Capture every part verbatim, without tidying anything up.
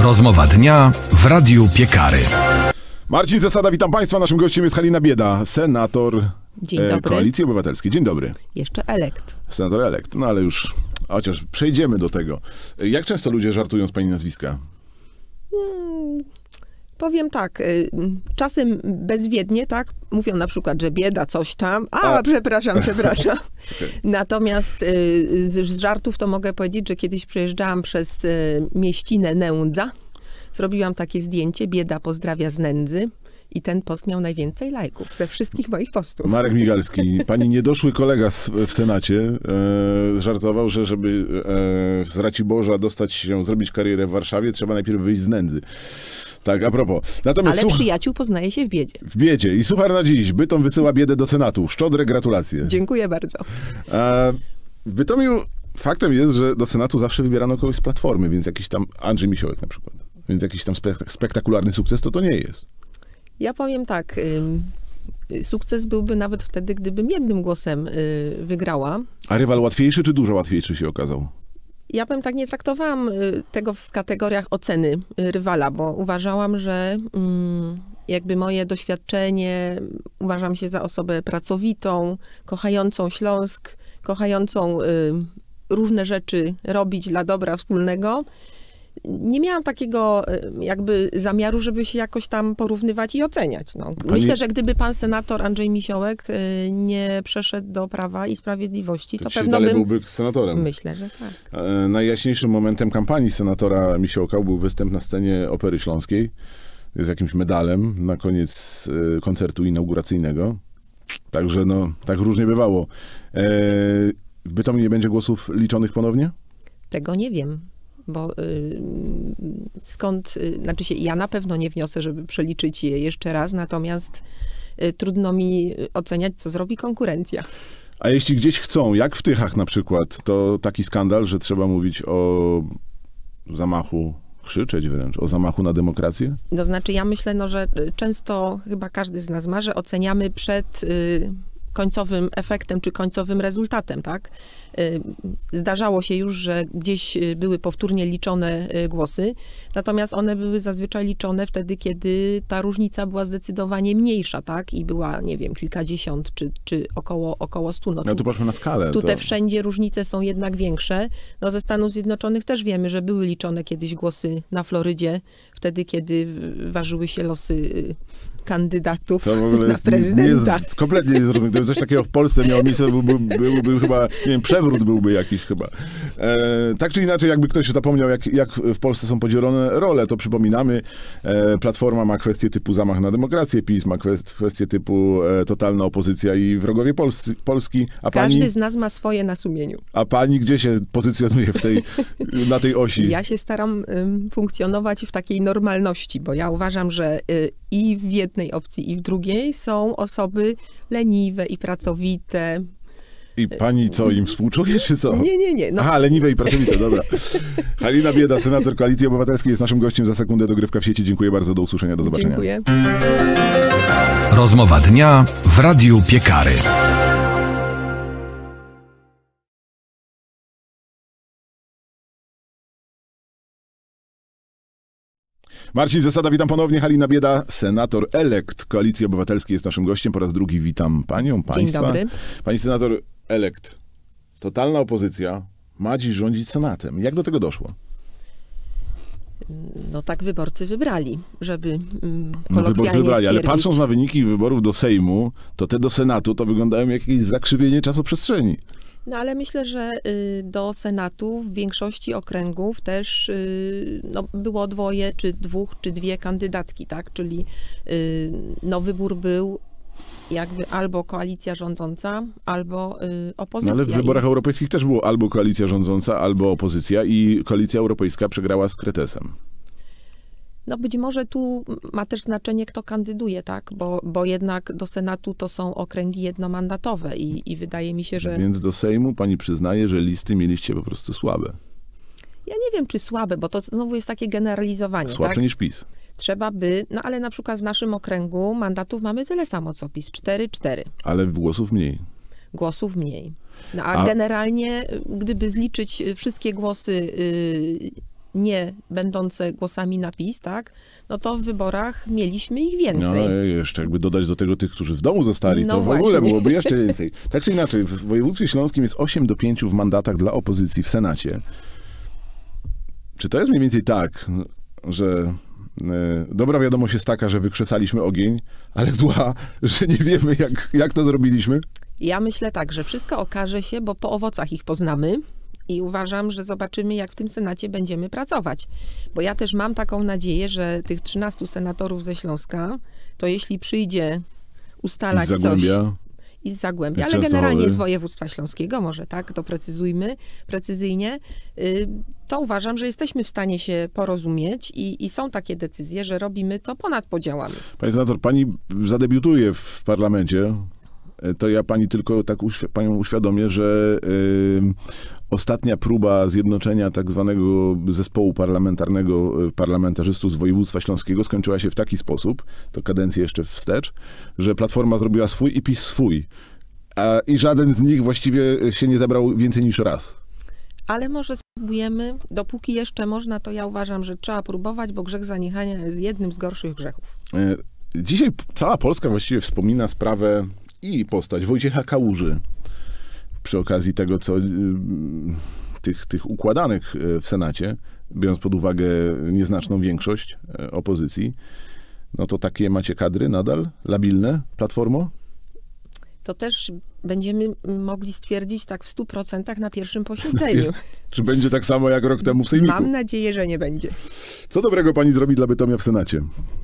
Rozmowa dnia w Radiu Piekary. Marcin Zasada, witam Państwa. Naszym gościem jest Halina Bieda, senator Dzień dobry. Koalicji Obywatelskiej. Dzień dobry. Jeszcze elekt. Senator elekt. No ale już, chociaż przejdziemy do tego. Jak często ludzie żartują z Pani nazwiska? Hmm, powiem tak, czasem bezwiednie, tak? Mówią na przykład, że bieda, coś tam. A, A. przepraszam, przepraszam. Okay. Natomiast z, z żartów to mogę powiedzieć, że kiedyś przejeżdżałam przez mieścinę Nędza. Zrobiłam takie zdjęcie, bieda pozdrawia z nędzy i ten post miał najwięcej lajków ze wszystkich moich postów. Marek Migalski, pani niedoszły kolega w Senacie e, żartował, że żeby e, z Raciborza dostać się, zrobić karierę w Warszawie, trzeba najpierw wyjść z nędzy. Tak, a propos. Natomiast Ale słuch... przyjaciół poznaje się w biedzie. W biedzie. I suchar na dziś. Bytom wysyła biedę do Senatu. Szczodre gratulacje. Dziękuję bardzo. E, w Bytomiu faktem jest, że do Senatu zawsze wybierano kogoś z Platformy, więc jakiś tam Andrzej Misiołek na przykład. Więc jakiś tam spek- spektakularny sukces to to nie jest. Ja powiem tak, y, sukces byłby nawet wtedy, gdybym jednym głosem y, wygrała. A rywal łatwiejszy czy dużo łatwiejszy się okazał? Ja bym tak nie traktowałam y, tego w kategoriach oceny y, rywala, bo uważałam, że y, jakby moje doświadczenie, uważam się za osobę pracowitą, kochającą Śląsk, kochającą y, różne rzeczy robić dla dobra wspólnego. Nie miałam takiego jakby zamiaru, żeby się jakoś tam porównywać i oceniać. No. Pani... Myślę, że gdyby pan senator Andrzej Misiołek nie przeszedł do Prawa i Sprawiedliwości, to, to pewno bym... byłby senatorem. Myślę, że tak. Najjaśniejszym momentem kampanii senatora Misiołka był występ na scenie Opery Śląskiej z jakimś medalem na koniec koncertu inauguracyjnego. Także no, tak różnie bywało. W Bytomiu nie będzie głosów liczonych ponownie? Tego nie wiem. Bo y, skąd, y, znaczy się, ja na pewno nie wniosę, żeby przeliczyć je jeszcze raz, natomiast y, trudno mi oceniać, co zrobi konkurencja. A jeśli gdzieś chcą, jak w Tychach na przykład, to taki skandal, że trzeba mówić o zamachu, krzyczeć wręcz, o zamachu na demokrację? To znaczy, ja myślę, no, że często chyba każdy z nas ma, że oceniamy przed... Y, końcowym efektem, czy końcowym rezultatem, tak? Zdarzało się już, że gdzieś były powtórnie liczone głosy, natomiast one były zazwyczaj liczone wtedy, kiedy ta różnica była zdecydowanie mniejsza, tak? I była, nie wiem, kilkadziesiąt, czy, czy około, około stu. No, no tu patrzmy na skalę. Tutaj to... wszędzie różnice są jednak większe. No ze Stanów Zjednoczonych też wiemy, że były liczone kiedyś głosy na Florydzie, wtedy, kiedy ważyły się losy kandydatów to w ogóle na jest, prezydenta. Nie jest, kompletnie nie zrozumiałe. Gdyby coś takiego w Polsce miało miejsce, byłby, byłby, byłby chyba, nie wiem, przewrót byłby jakiś chyba. E, tak czy inaczej, jakby ktoś zapomniał, jak, jak w Polsce są podzielone role, to przypominamy, e, Platforma ma kwestię typu zamach na demokrację, PiS ma kwestię typu e, totalna opozycja i wrogowie Polscy, Polski. A Każdy pani, z nas ma swoje na sumieniu. A pani gdzie się pozycjonuje w tej, na tej osi? Ja się staram y, funkcjonować w takiej normalności, bo ja uważam, że y, i w jednej opcji, i w drugiej są osoby leniwe i pracowite. I pani co, im współczuje, czy co? Nie, nie, nie. No. Aha, leniwe i pracowite, dobra. Halina Bieda, senator Koalicji Obywatelskiej, jest naszym gościem. Za sekundę dogrywka w sieci. Dziękuję bardzo, do usłyszenia, do zobaczenia. Dziękuję. Rozmowa dnia w Radiu Piekary. Marcin Zasada, witam ponownie. Halina Bieda, senator elekt Koalicji Obywatelskiej jest naszym gościem. Po raz drugi witam panią, państwa. Dzień dobry. Pani senator elekt, totalna opozycja ma dziś rządzić Senatem. Jak do tego doszło? No tak wyborcy wybrali, żeby um, No wyborcy wybrali, ale stwierdzić. patrząc na wyniki wyborów do Sejmu, to te do Senatu to wyglądają jak jakieś zakrzywienie czasoprzestrzeni. No ale myślę, że y, do Senatu w większości okręgów też y, no, było dwoje, czy dwóch, czy dwie kandydatki, tak? Czyli y, no, wybór był jakby albo koalicja rządząca, albo y, opozycja. No ale w wyborach I... europejskich też było albo koalicja rządząca, albo opozycja i koalicja europejska przegrała z Kretesem. No być może tu ma też znaczenie, kto kandyduje, tak? Bo, bo jednak do Senatu to są okręgi jednomandatowe i, i wydaje mi się, że... Więc do Sejmu pani przyznaje, że listy mieliście po prostu słabe. Ja nie wiem, czy słabe, bo to znowu jest takie generalizowanie. Słabsze tak? niż PiS. Trzeba by, no ale na przykład w naszym okręgu mandatów mamy tyle samo co PiS, cztery cztery. Ale głosów mniej. Głosów mniej. No a, a... generalnie, gdyby zliczyć wszystkie głosy yy, nie będące głosami na PiS, tak, no to w wyborach mieliśmy ich więcej. No jeszcze jakby dodać do tego tych, którzy w domu zostali, No to w właśnie. ogóle byłoby jeszcze więcej. Tak czy inaczej, w województwie śląskim jest osiem do pięciu w mandatach dla opozycji w Senacie. Czy to jest mniej więcej tak, że e, dobra wiadomość jest taka, że wykrzesaliśmy ogień, ale zła, że nie wiemy, jak, jak to zrobiliśmy? Ja myślę tak, że wszystko okaże się, bo po owocach ich poznamy i uważam, że zobaczymy, jak w tym Senacie będziemy pracować. Bo ja też mam taką nadzieję, że tych trzynastu senatorów ze Śląska, to jeśli przyjdzie ustalać I z Zagłębia. coś... I z Zagłębia, I z ale generalnie Częstochowy. z województwa śląskiego, może tak, doprecyzujmy precyzyjnie, y, to uważam, że jesteśmy w stanie się porozumieć i, i są takie decyzje, że robimy to ponad podziałami. Pani senator, pani zadebiutuje w parlamencie. To ja pani tylko tak uświ- panią uświadomię, że y, ostatnia próba zjednoczenia tak zwanego zespołu parlamentarnego y, parlamentarzystów z województwa śląskiego skończyła się w taki sposób, to kadencję jeszcze wstecz, że Platforma zrobiła swój i PiS swój. A, I żaden z nich właściwie się nie zebrał więcej niż raz. Ale może spróbujemy, dopóki jeszcze można, to ja uważam, że trzeba próbować, bo grzech zaniechania jest jednym z gorszych grzechów. Y, dzisiaj p- cała Polska właściwie wspomina sprawę i postać Wojciecha Kałuży przy okazji tego, co y, tych, tych układanych y, w Senacie, biorąc pod uwagę nieznaczną większość y, opozycji, no to takie macie kadry nadal labilne, Platformo? To też będziemy mogli stwierdzić tak w stu procentach na pierwszym posiedzeniu. Czy będzie tak samo jak rok temu w Sejmiku? Mam nadzieję, że nie będzie. Co dobrego pani zrobi dla Bytomia w Senacie?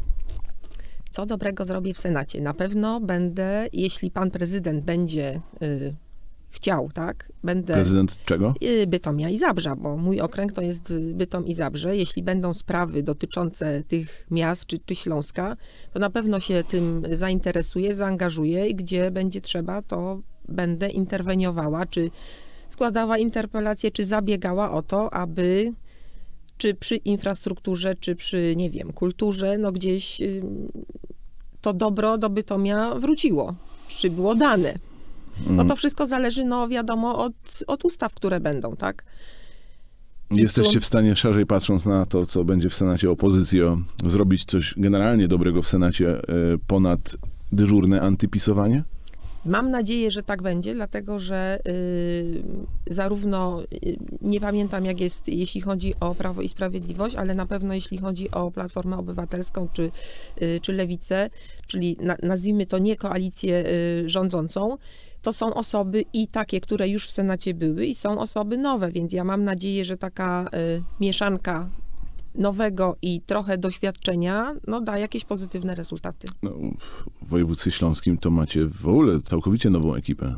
Co dobrego zrobię w Senacie? Na pewno będę, jeśli pan prezydent będzie y, chciał, tak? Będę Prezydent czego? y, Bytomia i Zabrza, bo mój okręg to jest y, Bytom i Zabrze. Jeśli będą sprawy dotyczące tych miast czy, czy Śląska, to na pewno się tym zainteresuję, zaangażuję i gdzie będzie trzeba, to będę interweniowała, czy składała interpelacje, czy zabiegała o to, aby czy przy infrastrukturze, czy przy, nie wiem, kulturze, no gdzieś y, to dobro do Bytomia wróciło, czy było dane. No to wszystko zależy, no wiadomo, od, od ustaw, które będą, tak? Jesteście w stanie, szerzej patrząc na to, co będzie w Senacie opozycją, zrobić coś generalnie dobrego w Senacie y, ponad dyżurne antypisowanie? Mam nadzieję, że tak będzie, dlatego że y, zarówno, y, nie pamiętam jak jest, jeśli chodzi o Prawo i Sprawiedliwość, ale na pewno jeśli chodzi o Platformę Obywatelską czy, y, czy Lewicę, czyli na, nazwijmy to nie koalicję y, rządzącą, to są osoby i takie, które już w Senacie były i są osoby nowe, więc ja mam nadzieję, że taka y, mieszanka nowego i trochę doświadczenia, no da jakieś pozytywne rezultaty. No, w województwie śląskim to macie w ogóle całkowicie nową ekipę.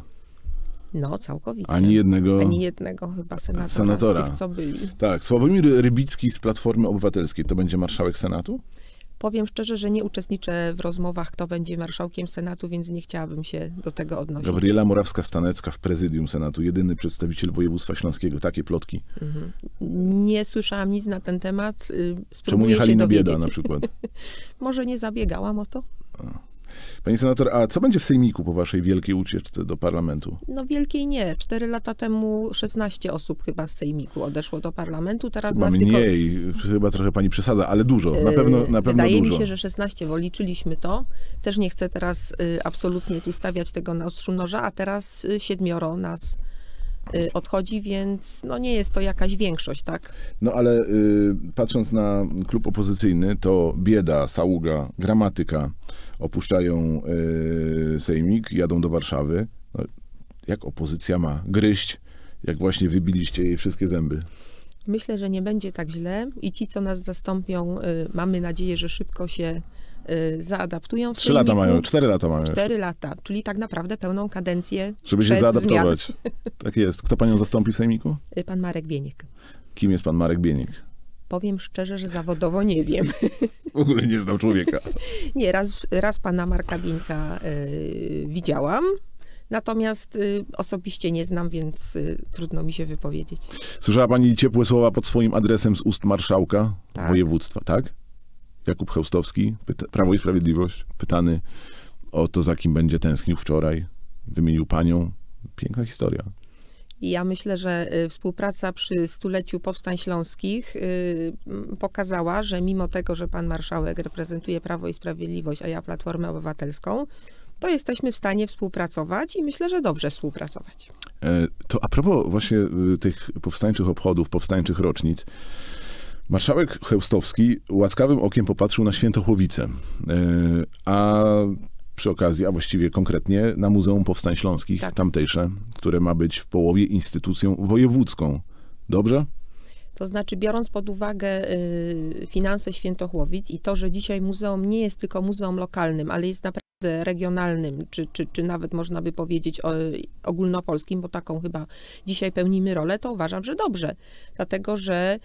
No, całkowicie. Ani jednego... Ani jednego chyba senatora, senatora. z tych, co byli. Tak, Sławomir Rybicki z Platformy Obywatelskiej to będzie marszałek Senatu? Powiem szczerze, że nie uczestniczę w rozmowach, kto będzie marszałkiem Senatu, więc nie chciałabym się do tego odnosić. Gabriela Morawska-Stanecka w prezydium Senatu, jedyny przedstawiciel województwa śląskiego. Takie plotki. Mhm. Nie słyszałam nic na ten temat. Spróbuję Czemu nie się Halina dowiedzieć. Bieda na przykład? Może nie zabiegałam o to? Pani senator, a co będzie w Sejmiku po waszej wielkiej ucieczce do parlamentu? No wielkiej nie. Cztery lata temu szesnaście osób chyba z Sejmiku odeszło do parlamentu. Teraz Chyba nas mniej, tylko... chyba trochę pani przesadza, ale dużo, na pewno, na pewno Wydaje dużo. mi się, że szesnaście, bo liczyliśmy to. Też nie chcę teraz y, absolutnie tu stawiać tego na ostrzu noża, a teraz y, siedmioro nas y, odchodzi, więc no nie jest to jakaś większość, tak? No ale y, patrząc na klub opozycyjny, to Bieda, Saługa, Gramatyka opuszczają y, Sejmik, jadą do Warszawy. No, jak opozycja ma gryźć, jak właśnie wybiliście jej wszystkie zęby? Myślę, że nie będzie tak źle i ci, co nas zastąpią, y, mamy nadzieję, że szybko się y, zaadaptują w Trzy lata Sejmiku. mają, cztery lata mają. jeszcze. Cztery lata, czyli tak naprawdę pełną kadencję Żeby się przed zaadaptować. Tak jest. Kto panią zastąpi w Sejmiku? zmian. Y, Pan Marek Bieniek. Kim jest pan Marek Bieniek? Powiem szczerze, że zawodowo nie wiem. W ogóle nie znał człowieka. Nie, raz, raz pana Marka Bieńka y, widziałam, natomiast y, osobiście nie znam, więc y, trudno mi się wypowiedzieć. Słyszała pani ciepłe słowa pod swoim adresem z ust marszałka Tak. województwa, tak? Jakub Chełstowski, pyta, Prawo i Sprawiedliwość, pytany o to, za kim będzie tęsknił wczoraj. Wymienił panią. Piękna historia. I ja myślę, że współpraca przy stuleciu Powstań Śląskich pokazała, że mimo tego, że pan marszałek reprezentuje Prawo i Sprawiedliwość, a ja Platformę Obywatelską, to jesteśmy w stanie współpracować i myślę, że dobrze współpracować. To a propos właśnie tych powstańczych obchodów, powstańczych rocznic, marszałek Chełstowski łaskawym okiem popatrzył na Świętochłowice, a przy okazji, a właściwie konkretnie na Muzeum Powstań Śląskich, tak. tamtejsze, które ma być w połowie instytucją wojewódzką. Dobrze? To znaczy, biorąc pod uwagę y, finanse Świętochłowic i to, że dzisiaj muzeum nie jest tylko muzeum lokalnym, ale jest naprawdę regionalnym, czy, czy, czy nawet można by powiedzieć o, ogólnopolskim, bo taką chyba dzisiaj pełnimy rolę, to uważam, że dobrze. Dlatego, że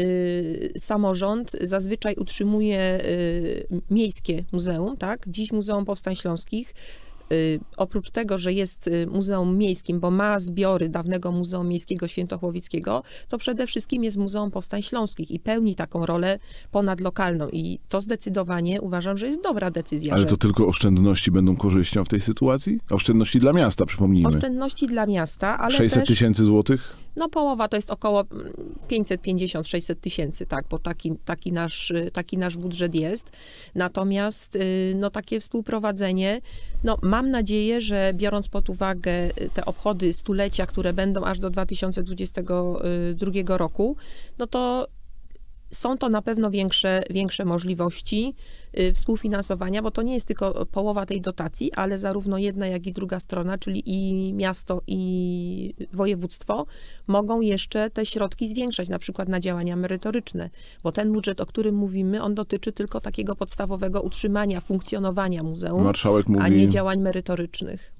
y, samorząd zazwyczaj utrzymuje y, miejskie muzeum, tak? Dziś Muzeum Powstań Śląskich, oprócz tego, że jest muzeum miejskim, bo ma zbiory dawnego Muzeum Miejskiego Świętochłowickiego, to przede wszystkim jest Muzeum Powstań Śląskich i pełni taką rolę ponadlokalną. I to zdecydowanie uważam, że jest dobra decyzja. Ale że... to tylko oszczędności będą korzyścią w tej sytuacji? Oszczędności dla miasta, przypomnijmy. Oszczędności dla miasta, ale sześćset tysięcy złotych? No połowa to jest około pięćset pięćdziesiąt do sześćset tysięcy, tak, bo taki, taki, nasz, taki nasz budżet jest. Natomiast no, takie współprowadzenie, no mam nadzieję, że biorąc pod uwagę te obchody stulecia, które będą aż do dwa tysiące dwudziestego drugiego roku, no to są to na pewno większe, większe możliwości współfinansowania, bo to nie jest tylko połowa tej dotacji, ale zarówno jedna, jak i druga strona, czyli i miasto, i województwo, mogą jeszcze te środki zwiększać, na przykład na działania merytoryczne, bo ten budżet, o którym mówimy, on dotyczy tylko takiego podstawowego utrzymania, funkcjonowania muzeum, Marszałek mówi, a nie działań merytorycznych.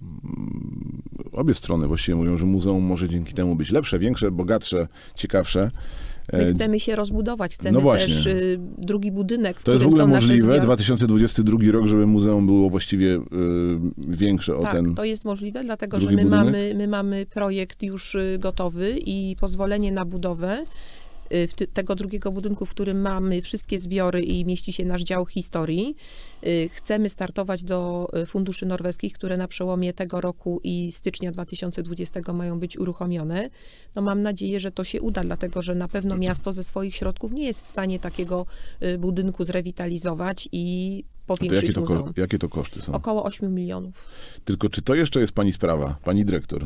Obie strony właściwie mówią, że muzeum może dzięki temu być lepsze, większe, bogatsze, ciekawsze. My chcemy się rozbudować, chcemy no też y, drugi budynek, w to jest w którym ogóle są możliwe, nasze zbiory. dwa tysiące dwudziesty drugi rok, żeby muzeum było właściwie y, większe o tak, ten... to jest możliwe, dlatego że drugi my budynek? mamy, my mamy projekt już gotowy i pozwolenie na budowę w ty, tego drugiego budynku, w którym mamy wszystkie zbiory i mieści się nasz dział historii. Chcemy startować do funduszy norweskich, które na przełomie tego roku i stycznia dwa tysiące dwudziestego mają być uruchomione. No mam nadzieję, że to się uda, dlatego że na pewno miasto ze swoich środków nie jest w stanie takiego budynku zrewitalizować i powiększyć jakie to, muzeum. Jakie to koszty są? Około ośmiu milionów. Tylko czy to jeszcze jest pani sprawa, pani dyrektor?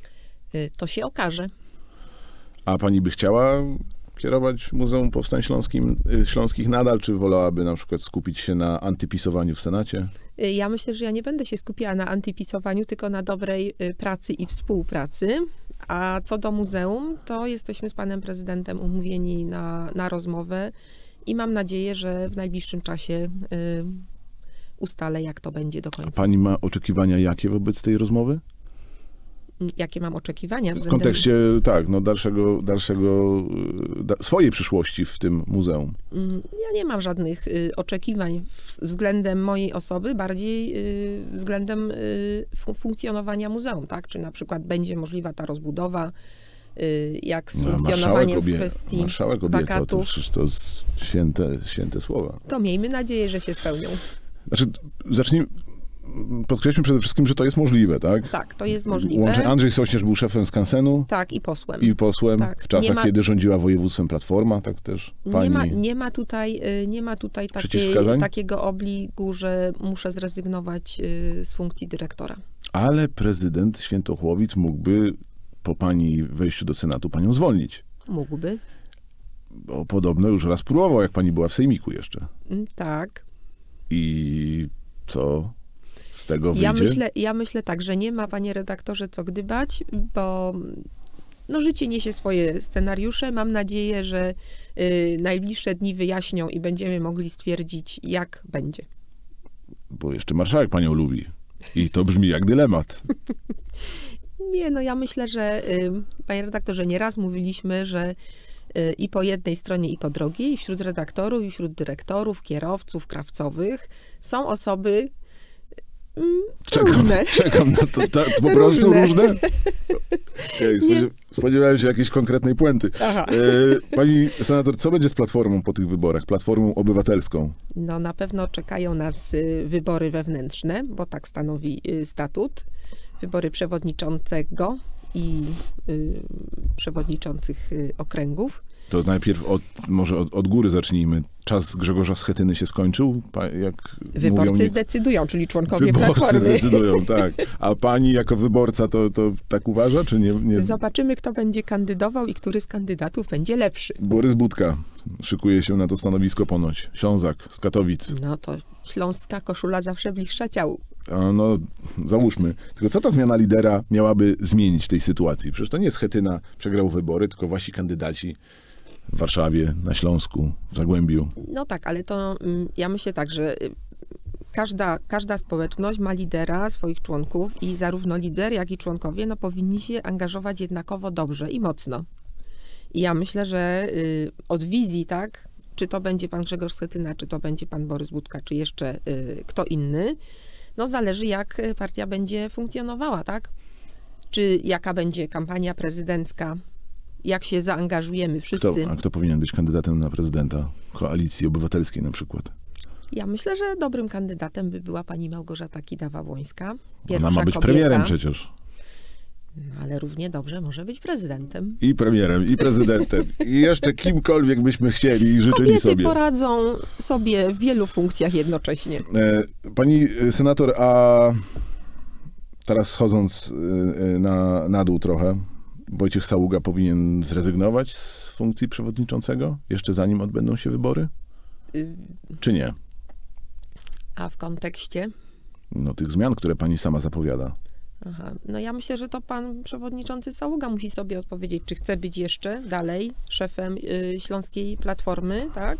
To się okaże. A pani by chciała kierować Muzeum Powstań Śląskim, Śląskich nadal, czy wolałaby na przykład skupić się na antypisowaniu w Senacie? Ja myślę, że ja nie będę się skupiała na antypisowaniu, tylko na dobrej pracy i współpracy. A co do muzeum, to jesteśmy z panem prezydentem umówieni na, na rozmowę i mam nadzieję, że w najbliższym czasie y, ustalę, jak to będzie do końca. A pani ma oczekiwania jakie wobec tej rozmowy? Jakie mam oczekiwania? W kontekście, tak, no dalszego, dalszego da, swojej przyszłości w tym muzeum. Ja nie mam żadnych y, oczekiwań w, względem mojej osoby, bardziej y, względem y, fun funkcjonowania muzeum, tak? Czy na przykład będzie możliwa ta rozbudowa, y, jak z no, funkcjonowaniem obie, w kwestii marszałek obieca, wakatów. To, przecież to jest święte, święte słowa. To miejmy nadzieję, że się spełnią. Znaczy, zacznijmy... Podkreślmy przede wszystkim, że to jest możliwe, tak? Tak, to jest możliwe. Łącznie Andrzej Sośnierz był szefem skansenu. Tak, i posłem. I posłem tak. w czasach, ma, kiedy rządziła województwem Platforma, tak też pani... Nie ma, nie ma tutaj, nie ma tutaj takiej, takiego obligu, że muszę zrezygnować z funkcji dyrektora. Ale prezydent Świętochłowic mógłby po pani wejściu do Senatu panią zwolnić. Mógłby. Bo podobno już raz próbował, jak pani była w sejmiku jeszcze. Tak. I co... z tego wyjdzie? Ja myślę, ja myślę tak, że nie ma, panie redaktorze, co gdybać, bo no, życie niesie swoje scenariusze. Mam nadzieję, że y, najbliższe dni wyjaśnią i będziemy mogli stwierdzić, jak będzie. Bo jeszcze marszałek panią lubi. I to brzmi jak dylemat. Nie, no ja myślę, że y, panie redaktorze, nieraz mówiliśmy, że y, i po jednej stronie, i po drugiej, wśród redaktorów, i wśród dyrektorów, kierowców, krawcowych są osoby Czekam, różne. czekam na to, to, to po prostu różne? różne? Okay, spodziew spodziewałem się jakiejś konkretnej puenty. E, pani senator, co będzie z Platformą po tych wyborach? Platformą Obywatelską? No na pewno czekają nas y, wybory wewnętrzne, bo tak stanowi y, statut. Wybory przewodniczącego i y, przewodniczących y, okręgów. To najpierw od, może od, od góry zacznijmy. Czas Grzegorza Schetyny się skończył? Pa, jak Wyborcy mówią, zdecydują, czyli członkowie wyborcy Platformy. zdecydują, tak. A pani jako wyborca to, to tak uważa, czy nie, nie? Zobaczymy, kto będzie kandydował i który z kandydatów będzie lepszy. Borys Budka szykuje się na to stanowisko ponoć. Ślązak z Katowic. No to śląska koszula zawsze bliższa ciału. A no, załóżmy. Tylko co ta zmiana lidera miałaby zmienić w tej sytuacji? Przecież to nie Schetyna przegrał wybory, tylko wasi kandydaci w Warszawie, na Śląsku, w Zagłębiu. No tak, ale to mm, ja myślę tak, że y, każda, każda społeczność ma lidera, swoich członków i zarówno lider, jak i członkowie no, powinni się angażować jednakowo dobrze i mocno. I ja myślę, że y, od wizji, tak, czy to będzie pan Grzegorz Schetyna, czy to będzie pan Borys Budka, czy jeszcze y, kto inny, no zależy jak partia będzie funkcjonowała, tak? Czy jaka będzie kampania prezydencka, jak się zaangażujemy wszyscy. Kto, a kto powinien być kandydatem na prezydenta Koalicji Obywatelskiej na przykład? Ja myślę, że dobrym kandydatem by była pani Małgorzata Kidawa-Błońska. Ona ma być kobieta, premierem przecież. no, ale równie dobrze może być prezydentem. I premierem, i prezydentem, i jeszcze kimkolwiek byśmy chcieli i życzyli Kobiety sobie. poradzą sobie w wielu funkcjach jednocześnie. E, Pani senator, a teraz schodząc e, na, na dół trochę, Wojciech Saługa powinien zrezygnować z funkcji przewodniczącego, jeszcze zanim odbędą się wybory? Y, Czy nie? A w kontekście? No tych zmian, które pani sama zapowiada. Aha. No ja myślę, że to pan przewodniczący Saługa musi sobie odpowiedzieć, czy chce być jeszcze dalej szefem y, Śląskiej Platformy, tak?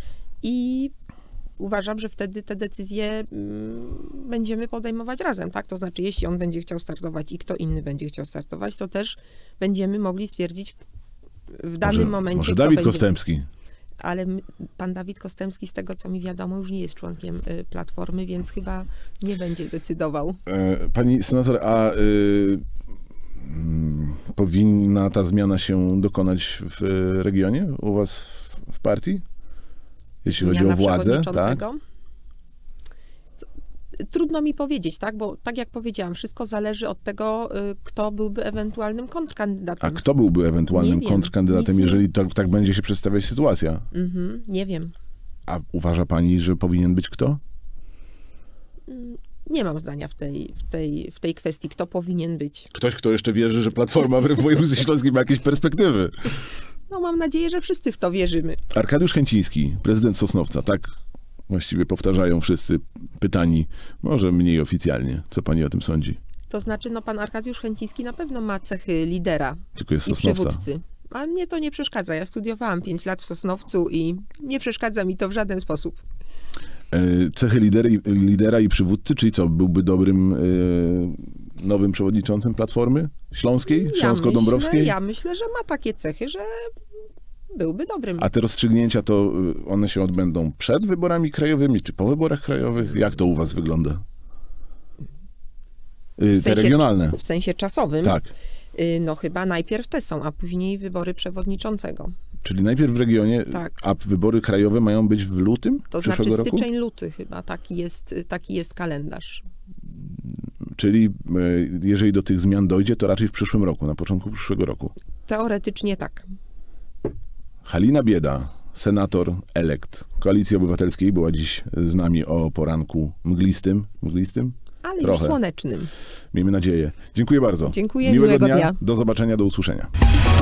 I uważam, że wtedy te decyzje mm, będziemy podejmować razem, tak? To znaczy, jeśli on będzie chciał startować i kto inny będzie chciał startować, to też będziemy mogli stwierdzić w danym Może, momencie, może kto Dawid będzie. Kostępski. Ale m- pan Dawid Kostępski, z tego co mi wiadomo, już nie jest członkiem y, Platformy, więc chyba nie będzie decydował. E, Pani senator, a y, mm, powinna ta zmiana się dokonać w y, regionie, u was w, w partii? Jeśli chodzi Zmiana o władzę, tak? przewodniczącego? Trudno mi powiedzieć, tak? Bo tak jak powiedziałam, wszystko zależy od tego, y, kto byłby ewentualnym kontrkandydatem. A kto byłby ewentualnym Nie wiem, kontrkandydatem, nic jeżeli tak, tak będzie się przedstawiać sytuacja? Mhm, nie wiem. A uważa pani, że powinien być kto? Nie mam zdania w tej, w tej, w tej kwestii, kto powinien być. Ktoś, kto jeszcze wierzy, że Platforma w województwie śląskim ma jakieś perspektywy. No mam nadzieję, że wszyscy w to wierzymy. Arkadiusz Chęciński, prezydent Sosnowca, tak właściwie powtarzają wszyscy pytani, może mniej oficjalnie. Co pani o tym sądzi? To znaczy, no pan Arkadiusz Chęciński na pewno ma cechy lidera Tylko jest i Sosnowca. przywódcy. A mnie to nie przeszkadza. Ja studiowałam pięć lat w Sosnowcu i nie przeszkadza mi to w żaden sposób. E, Cechy lidera, lidera i przywódcy, czyli co, byłby dobrym e, nowym przewodniczącym Platformy Śląskiej, Ja Śląsko-Dąbrowskiej? myślę, ja myślę, że ma takie cechy, że byłby dobrym. A te rozstrzygnięcia, to y, one się odbędą przed wyborami krajowymi, czy po wyborach krajowych? Jak to u was wygląda? Y, W te sensie- regionalne. W sensie czasowym, Tak. y, no chyba najpierw te są, a później wybory przewodniczącego. Czyli najpierw w regionie, Tak. a wybory krajowe mają być w lutym To przyszłego znaczy roku? styczeń, luty chyba, taki jest, taki jest kalendarz. Czyli y, jeżeli do tych zmian dojdzie, to raczej w przyszłym roku, na początku przyszłego roku. Teoretycznie tak. Halina Bieda, senator elekt Koalicji Obywatelskiej, była dziś z nami o poranku mglistym. Mglistym? Ale Trochę. już słonecznym. Miejmy nadzieję. Dziękuję bardzo. Dziękuję, Miłego miłego dnia. dnia. Do zobaczenia, do usłyszenia.